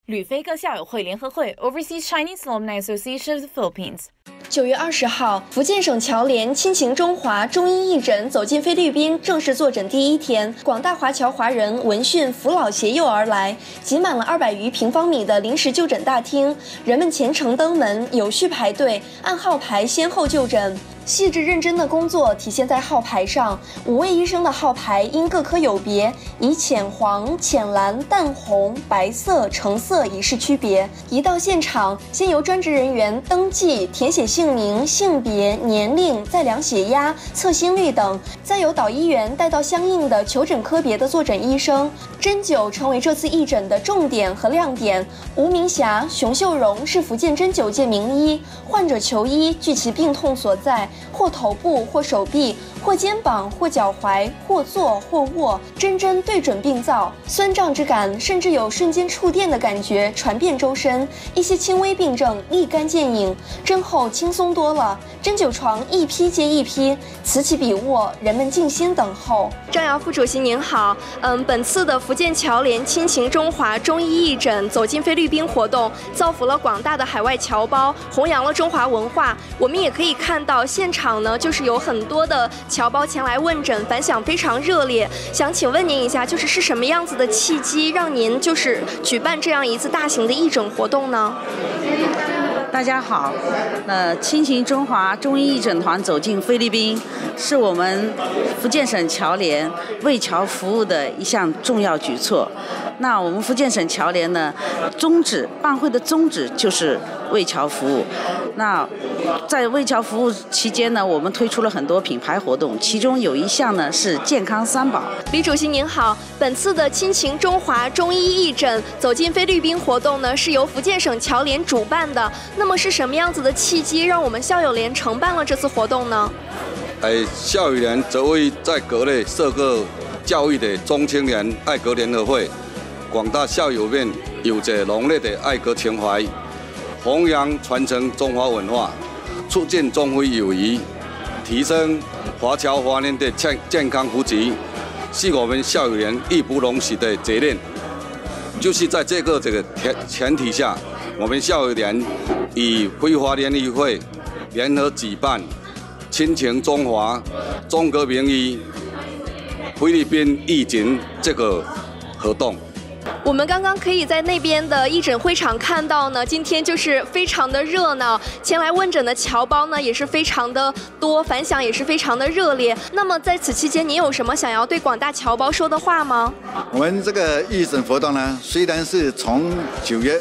旅非各校友会联合会 Overseas Chinese Alumni Association of the Philippines。 9月20号，福建省侨联亲情中华中医义诊走进菲律宾正式坐诊第一天，广大华侨华人闻讯扶老携幼而来，挤满了200余平方米的临时就诊大厅，人们虔诚登门，有序排队，按号牌先后就诊。细致认真的工作体现在号牌上，5位医生的号牌因各科有别，以浅黄、浅蓝、淡红、白色、橙色以示区别。一到现场，先由专职人员登记、填写姓名、性别、年龄，再量血压、测心率等，再由导医员带到相应的求诊科别的坐诊医生。针灸成为这次义诊的重点和亮点。吴明霞、熊秀荣是福建针灸界名医，患者求医据其病痛所在。或头部，或手臂，或肩膀，或脚踝，或坐或卧，针针对准病灶，酸胀之感，甚至有瞬间触电的感觉传遍周身。一些轻微病症立竿见影，针后轻松多了。针灸床一批接一批，此起彼卧，人们静心等候。张瑶副主席您好，本次的福建侨联亲情中华中医义诊走进菲律宾活动，造福了广大的海外侨胞，弘扬了中华文化。我们也可以看到现场呢，就是有很多的侨胞前来问诊，反响非常热烈。想请问您一下，是什么样子的契机让您举办这样一次大型的义诊活动呢？ 大家好，亲情中华中医义诊团走进菲律宾，是我们福建省侨联为侨服务的一项重要举措。那我们福建省侨联呢，办会的宗旨就是为侨服务。那在为侨服务期间呢，我们推出了很多品牌活动，其中有一项呢是健康三宝。 李主席您好，本次的亲情中华中医义诊走进菲律宾活动呢，是由福建省侨联主办的。那么是什么样子的契机让我们校友联承办了这次活动呢？ 校友联则为在国内涉各教育的中青年爱国联合会，广大校友们有着浓烈的爱国情怀，弘扬传承中华文化，促进中非友谊，提升华侨华人的健康福祉，是我们校友联义不容辞的责任。就是在这个前提下，我们校友联与非华联谊会联合举办亲情中华中国名医菲律宾义诊这个活动。 我们刚刚可以在那边的义诊会场看到呢，今天非常的热闹，前来问诊的侨胞呢也是非常的多，反响也是非常的热烈。那么在此期间，您有什么想要对广大侨胞说的话吗？ 我们这个义诊活动呢，虽然是从9月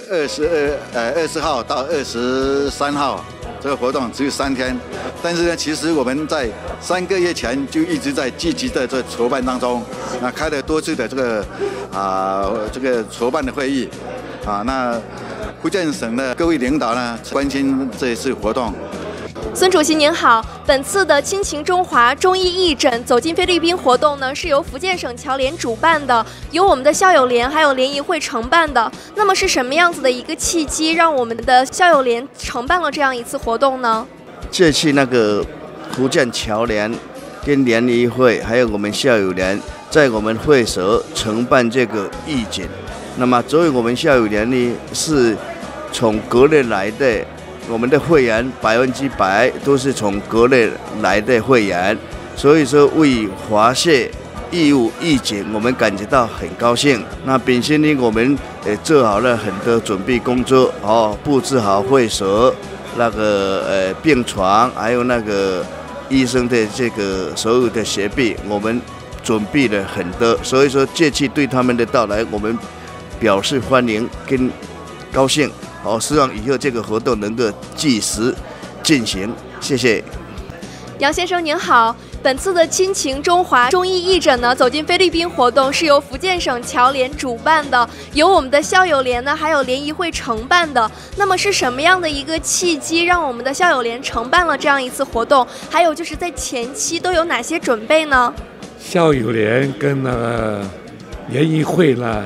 20号到23号。这个活动只有3天，但是呢，其实我们在3个月前就一直在积极的筹办当中，开了多次的这个筹办的会议，那福建省的各位领导呢关心这一次活动。 孙主席您好，本次的亲情中华中医义诊走进菲律宾活动呢，是由福建省侨联主办的，由我们的校友联还有联谊会承办的。那么是什么样子的一个契机，让我们的校友联承办了这样一次活动呢？ 这次那个福建侨联跟联谊会还有我们校友联在我们会所承办这个义诊。那么作为我们校友联呢，是从国内来的。我们的会员100%都是从国内来的会员，所以说为华社义务义诊，我们感觉到很高兴。那本身呢，我们做好了很多准备工作，布置好会所，那个病床，还有那个医生的这个所有的设备，我们准备了很多。所以说这次对他们的到来，我们表示欢迎跟高兴。希望以后这个活动能够继续进行，谢谢。 杨先生您好，本次的亲情中华中医义诊呢走进菲律宾活动是由福建省侨联主办的，由我们的校友联呢还有联谊会承办的。那么是什么样的一个契机让我们的校友联承办了这样一次活动？还有在前期都有哪些准备呢？ 校友联跟联谊会呢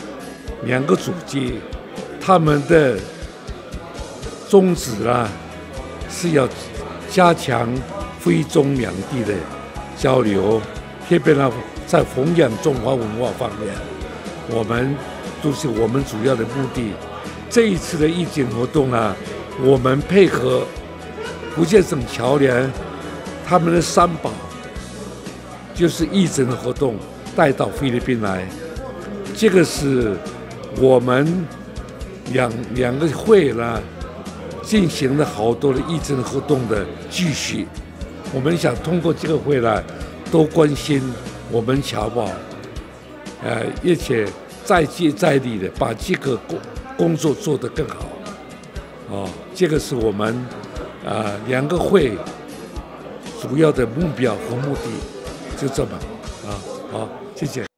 2个组织，他们的宗旨是要加强非中两地的交流，特别在弘扬中华文化方面，我们主要的目的这一次的义诊活动呢，我们配合福建省侨联他们的3宝，就是义诊的活动带到菲律宾来。这个是我们两个会呢进行了好多的义诊活动的继续。我们想通过这个会呢，多关心我们侨胞，而且再接再厉的把这个工作做得更好。这个是我们2个会主要的目标和目的，就这么好，谢谢。